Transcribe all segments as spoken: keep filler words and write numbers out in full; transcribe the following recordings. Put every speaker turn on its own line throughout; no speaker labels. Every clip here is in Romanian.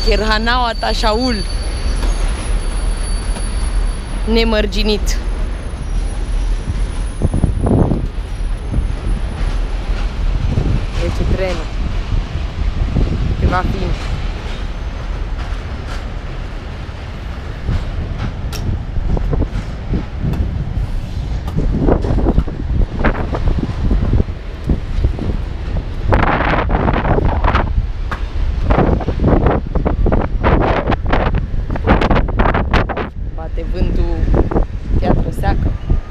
Cherhanaua Tașaul. Nemărginit. Deci trenul. Ceva fin. Bate vântul, piatră seacă.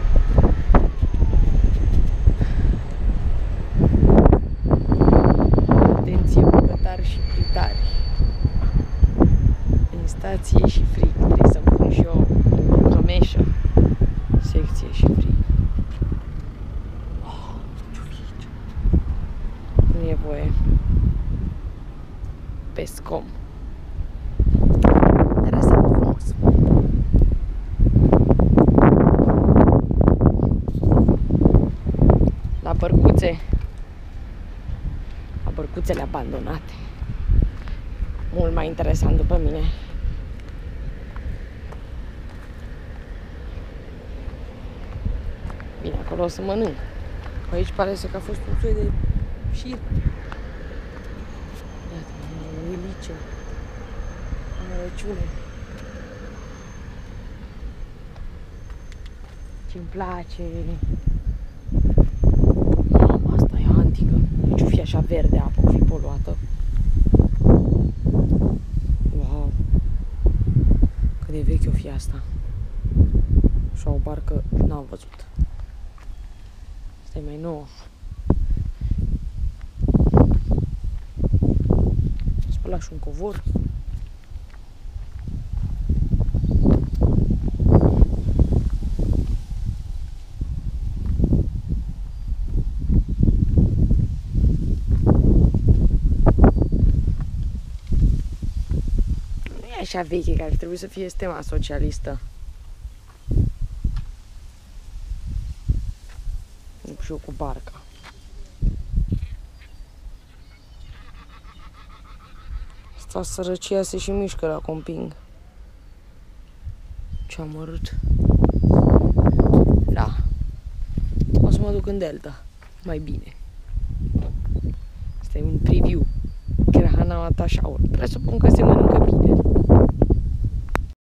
Atenție, bucătari și pritari. În stație și frig. Trebuie să-mi pun și eu o cămeșă. Secție și frig. Oh, nu e voie. Pescom. Interesant, frumos. La bărcuțe. La bărcuțele abandonate. Mult mai interesant după mine. Bine, acolo o să mănânc. Aici pare să că a fost un soi de șir. Iată, uilice. Amărăciune. Ce-mi place. Mama, asta e antică. Deci o fi așa verde apa, o fi poluată. Wow. Cât de vechi o fi asta. Și o barcă n-am văzut. Asta e mai nouă. Spăla și un covor. Așa veche, care trebuie să fie stema socialistă. Și eu cu barca. Asta sărăcia se și mișcă la Comping. Ce amărât. Da. O să mă duc în Delta. Mai bine. Asta e un preview. Cherhanaua Tașaul. Presupun că se mănâncă bine.